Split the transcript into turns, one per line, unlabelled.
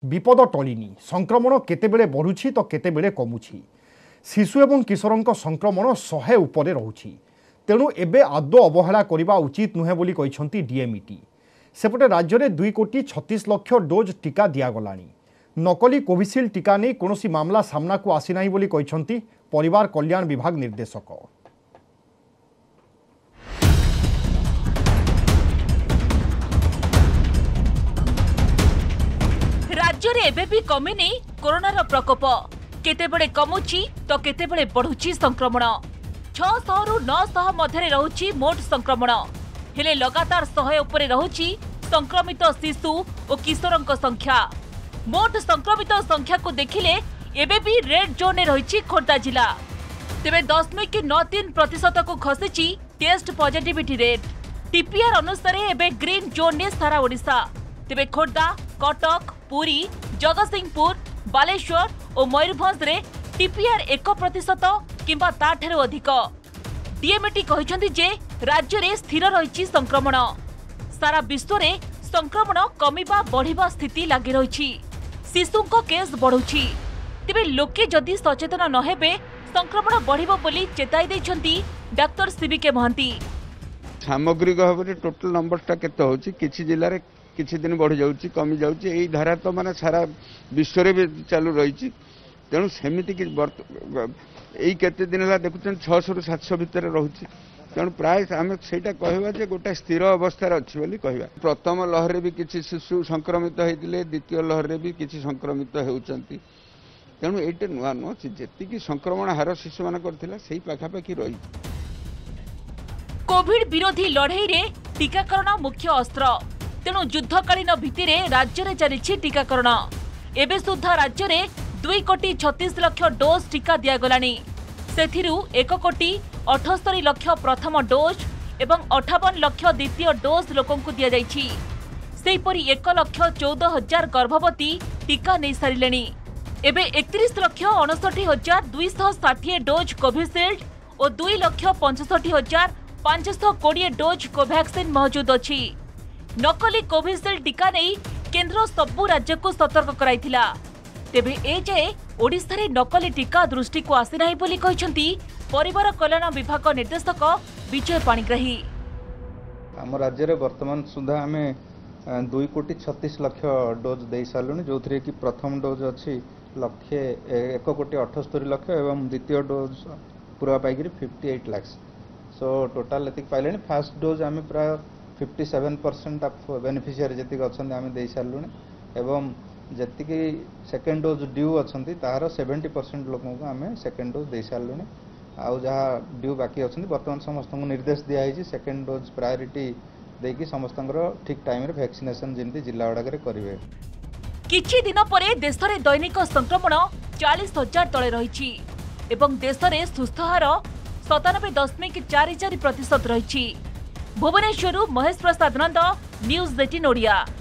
विपद टलिनी संक्रमण केतेबेले बढ़ुछि तो केतेबेले कमुछि शिशु एवं किशोरंक संक्रमण 100 उपरे रहुछि तेणु एबे आदौ अवहेला करने उचित नुहे बोली कहिसंती डीएमईटी सेपटे राज्य में 2 कोटी 36 लाख डोज टीका दियागलानी नकली कोविशील्ड टीका नहीं कौन मामला सामना को आसी नाही बोली कहिसंती परिवार कल्याण विभाग निर्देशक।
राज्य में एबे भी कमिनी कोरोनार प्रकोप केतेबेले कमुची तो केतेबेले बढ़ुची संक्रमण 600 रु 900 मध्य रहुची मोट संक्रमण हेले लगातार 100 उपरे रहुची संक्रमित शिशु और किशोरंक संख्या। मोट संक्रमित संख्या को देखिले एबे भी रेड जोन रही खोर्धा जिला तेबे 0.93% को खसीची टेस्ट पॉजिटिविटी रेट टीपीआर अनुसार एबे ग्रीन जोन ने सारा ओडिशा तेबे खोर्धा कटक पुरी जगतसिंहपुर बालेश्वर और मयूरभंज रे टीपीआर 1% किंबा ताठारु अधिक। डीएमईटी कहिसंती जे राज्य रे स्थिर रही संक्रमण सारा विश्व रे संक्रमण कमिबा बढ़िबा स्थिति लागि रही शिशुंक केस बढ़ुछि तेबे लोके जदि सचेतन न हेबे संक्रमण बढ़िबो बोली चेताई दैछंती डॉक्टर सीबीके महांती।
सामग्रिक भाव में टोटल नंबरटा केते होछि किछि जिल्ला रे किछि दिन बढ़ी जाउछि कमी जाउछि एई धारा तो माने सारा विश्व रे भी चालू रही तेणु सेमिति कि एई केते दिन ला देखुछन 600 रु 700 भितर रहउछि तेणु प्राय आम से कहवा जे गोटे स्थिर अवस्था अच्छी बोली कहवा। प्रथम लहर भी किसी शिशु संक्रमित होते द्वितीय लहर भी किसी संक्रमित होती तेणु ये नुआ नुह जी संक्रमण हार शिशु मान पाखापाखि रही।
कोविड विरोधी लड़ाई रे टीकाकरण मुख्य अस्त्र तेणु युद्धकालीन भित्तिर राज्य में चली टीकाकरण एबे सुधा राज्य में 2 कोटी 36 लाख डोज टीका दियागलानी सेथिरु 1 कोटी 78 लाख प्रथम डोज एवं 58 लाख द्वितीय डोज लोकों को दिया जाइछि। सेहीपरि 1,14,000 गर्भवती टीका नहीं सारिलेनी एबे 31,59,260 डोज कोविशील्ड और 2,65,520 डोज कोवैक्सीन मौजूद अछि। नकली कोविशील्ड टीका नहीं केंद्र सबु राज्य को सतर्क कराइथिला तेबे ए जाए ओडिशा रे नकली टीका दृष्टि को आसी नाही बोली कहिसंती परिवार कल्याण विभाग निर्देशक विजय पाणिग्राही।
आम राज्य में वर्तमान सुधा आम 2 कोटी 36 लाख डोज दे सारूँ जो थी कि प्रथम डोज अच्छी 1 कोटी 78 लाख एवं द्वितीय डोज पूरा पाई 58 लाख सो टोटाल ये पाइले। फास्ट डोज आम प्राय 57% ऑफ बेनिफिशियरी जी अच्छा आम दे सारूँ एवं जी सेकेंड डोज ड्यू अच्छा तार 70% लोक आम सेकेंड डोज दे सारूँ आउ जहाँ ड्यू बाकी अच्छा बर्तमान समस्त निर्देश दिखाई सेकेंड डोज प्रायोरिटी देकी समस्त ठीक टाइम रे वैक्सीनेशन जमी जिला गुड़ाक करेंगे।
किछि दिन परे देश में दैनिक संक्रमण 40,000 तले रही एवं देश में सुस्थ हार 97.44% रही। भुवनेश्वर महेश प्रसाद नंद न्यूज 18 ओडिया।